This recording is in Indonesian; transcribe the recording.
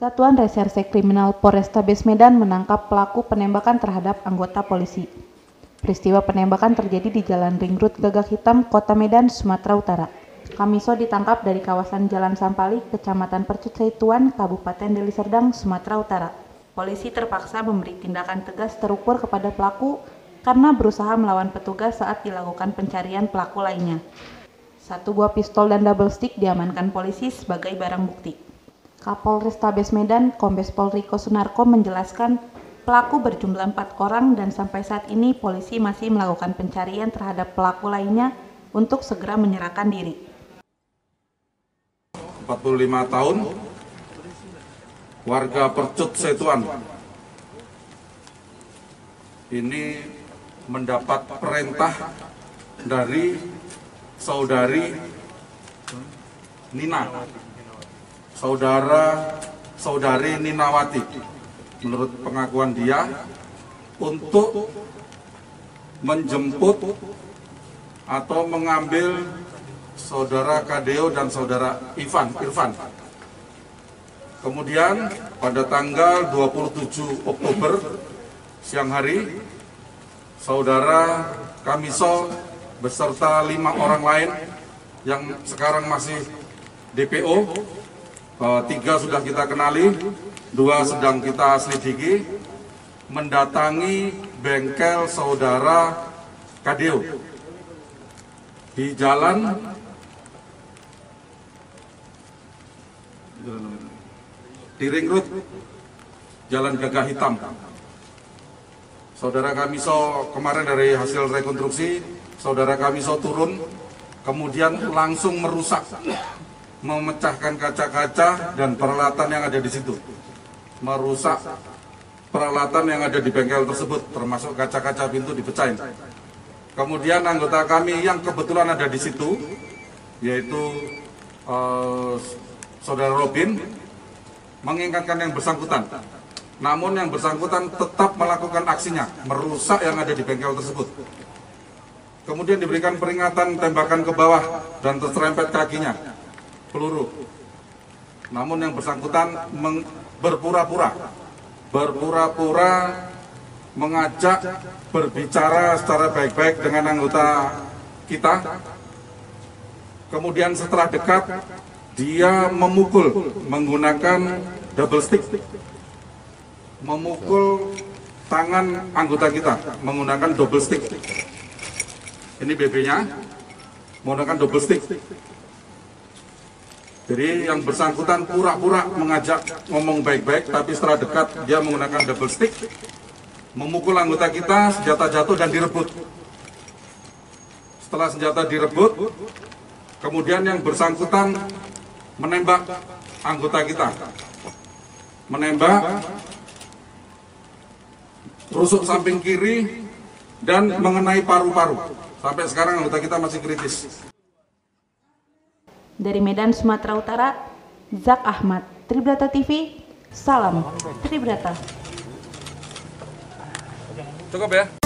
Satuan Reserse Kriminal Polrestabes Medan menangkap pelaku penembakan terhadap anggota polisi. Peristiwa penembakan terjadi di Jalan Ring Road Gagak Hitam, Kota Medan, Sumatera Utara. Kamiso ditangkap dari kawasan Jalan Sampali, Kecamatan Percut Setuan, Kabupaten Deli Serdang, Sumatera Utara. Polisi terpaksa memberi tindakan tegas terukur kepada pelaku karena berusaha melawan petugas saat dilakukan pencarian pelaku lainnya. Satu buah pistol dan double stick diamankan polisi sebagai barang bukti. Kapolrestabes Medan, Kombes Pol Riko Sunarko menjelaskan pelaku berjumlah 4 orang dan sampai saat ini polisi masih melakukan pencarian terhadap pelaku lainnya untuk segera menyerahkan diri. 45 tahun, warga Percut Setuan. Ini mendapat perintah dari saudari Nina, saudari Ninawati, menurut pengakuan dia, untuk menjemput atau mengambil saudara Kadeo dan saudara Irfan. Kemudian pada tanggal 27 Oktober siang hari, saudara Kamiso beserta 5 orang lain yang sekarang masih DPO, 3 sudah kita kenali, 2 sedang kita selidiki, mendatangi bengkel saudara Kadeo di jalan di Ring Road, Jalan Gagak Hitam. Saudara Kamiso kemarin dari hasil rekonstruksi, saudara Kamiso turun, kemudian langsung merusak, memecahkan kaca-kaca dan peralatan yang ada di situ. Merusak peralatan yang ada di bengkel tersebut, termasuk kaca-kaca pintu dipecahin. Kemudian anggota kami yang kebetulan ada di situ, yaitu saudara Robin, mengingatkan yang bersangkutan. Namun yang bersangkutan tetap melakukan aksinya, merusak yang ada di bengkel tersebut. Kemudian diberikan peringatan tembakan ke bawah dan terserempet kakinya peluru. Namun yang bersangkutan berpura-pura mengajak berbicara secara baik-baik dengan anggota kita. Kemudian setelah dekat, dia memukul menggunakan double stick, memukul tangan anggota kita menggunakan double stick. Ini BB-nya menggunakan double stick. Jadi yang bersangkutan pura-pura mengajak ngomong baik-baik, tapi setelah dekat dia menggunakan double stick, memukul anggota kita, senjata jatuh dan direbut. Setelah senjata direbut, kemudian yang bersangkutan menembak anggota kita, menembak rusuk samping kiri dan mengenai paru-paru. Sampai sekarang anggota kita masih kritis. Dari Medan, Sumatera Utara, Zak Ahmad, Tribrata TV, salam Tribrata. Cukup ya?